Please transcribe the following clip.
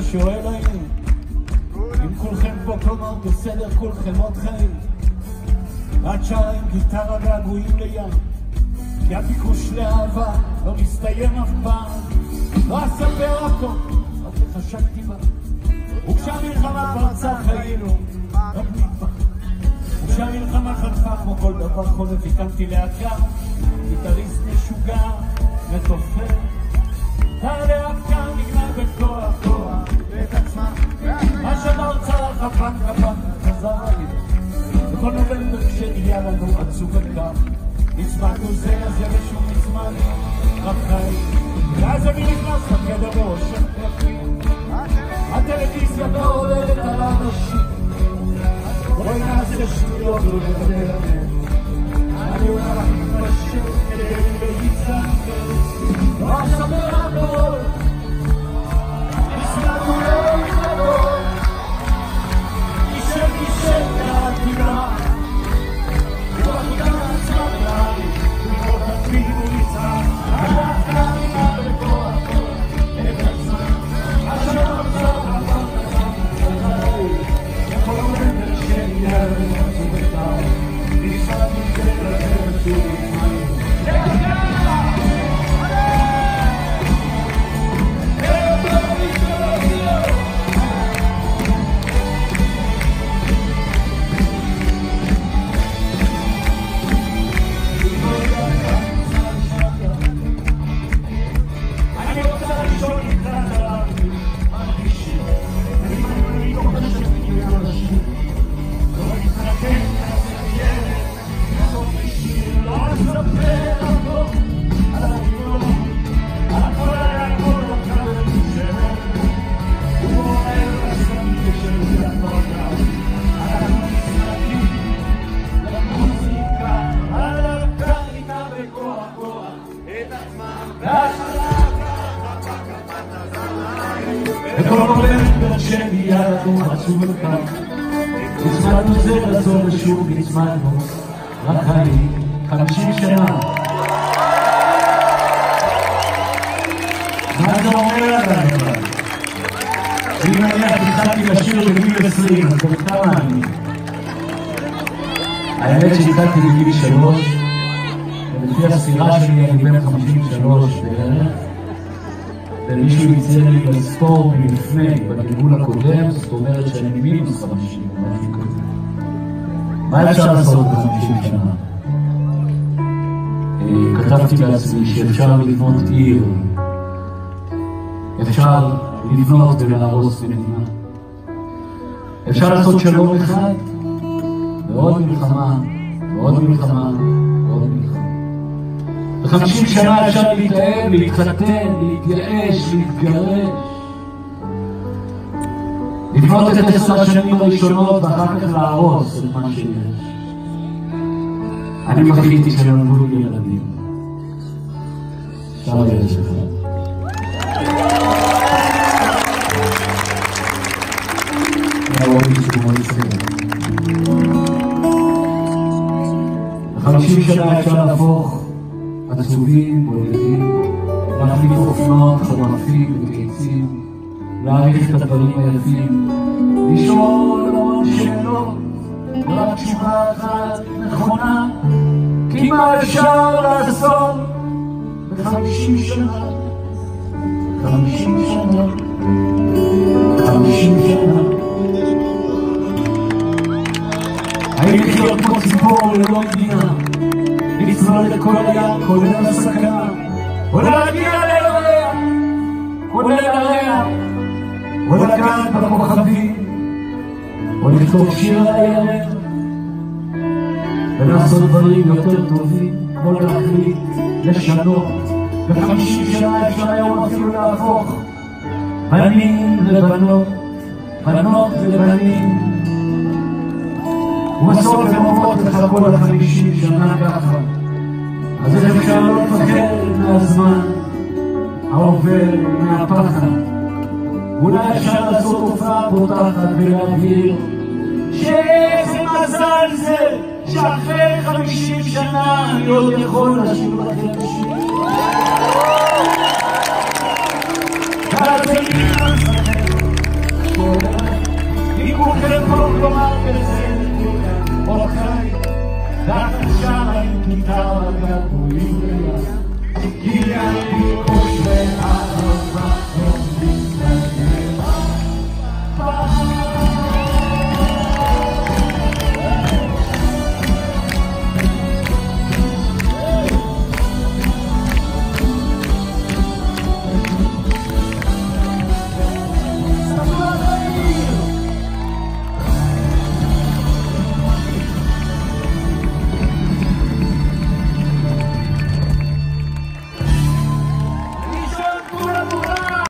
שואל היינו אם כולכם פה כלומר בסדר, כולכם עוד חיים. את שרה עם גיטרה געגועים לים, כי הביקוש לאהבה לא מסתיים אף פעם. לא אספר הכל, רק חשקתי בה, וכשהמלחמה פרצה חיינו רק נדבך, וכשהמלחמה חטפה כמו כל דבר חולף הקמתי לאתר גיטריסט משוגע מתופף, הלהקה נגנה בכוח כוח את עצמה, מה שבאוצר חפק חפק חזר לי. בכל נובמבר כשנהיה לנו עצוב וכך נצמדנו זה לזה ושום נצמד רק חיים, ואז אני נכנס לחדר באושר קרפים, הטלוויזיה מעוררת על האנשים, בואי נעשה שטויות ולדבר עליהם, אני אומר לך מתמשך כדי להיצמד, לא אספר הכל, נצמדנו לא מתחבות, אישר מהעתירה, ובכיתה נצמד לה, ובכל תתמידו ניצח, הלהקה נגנה בכוח את עצמה, אשר מצב רבת חזרי, וכל נובמבר שנהיה לנו בכתב, נצמד מזה לדבר שוב מים. נצמדנו זה לזור ושוב נצמדנו רק אני 50 שנה. מה זה אומר עליי? אם אני התחלתי לשיר בגיל 20 אז גם כמה אני? האמת שהתחלתי בגיל 3 ולפי הספירה שלי אני בן 53 בערך, ומישהו יצא לי לספור מלפני בגלגול הקודם, זאת אומרת שאני מינוס 50 או משהו כזה. מה אפשר לעשות ב-50 שנה? כתבתי לעצמי שאפשר לבנות עיר, אפשר לבנות ולהרוס מדינה, אפשר לעשות שלום אחד ועוד מלחמה ועוד מלחמה ועוד מלחמה. ב-50 שנה אפשר להתאהב, להתחתן, להתייאש, להתגרש, לבנות את 10 השנים הראשונות ואחר כך להרוס את מה שיש. אני מחליטי שנולדו לי ילדים. אפשר יש לך. ב-50 שנה אפשר להפוך עצובים, בודדים, להחליף אופנות, חרפים וקיצים, להעריך את הדברים היפים, לשאול המון שאלות, רק תשובה אחת נכונה, כי מה אפשר לעשות ב-50 שנה? 50 שנה, 50 שנה. האם לחיות כמו ציפור ללא מדינה, לצלול לכל הים, כולל הסכנה, או להגיע לירח, כולל הריח, או לגעת בכוכבים, או לכתוב שיר על הירח, ולעשות דברים יותר טובים, כמו להחליט, לשנות. ב-50 שנה אפשר היום אפילו להפוך בנים לבנות, בנות לבנים, ובסוף הם עוברות לך כל 50 שנה ככה. אז איך אפשר לא לפחד מהזמן העובר, מהפחד? אולי אפשר לעשות הופעה פותחת ולהבהיר שאיזה מזל זה שאחרי 50 שנה אני עוד יכול לשיר לכם שיר. ואז אני נכנס לכם כולכם פה כלומר בסדר כולכם עוד חיים דווקא שמה עם גיטרה גבוהים ליד כי הביקוש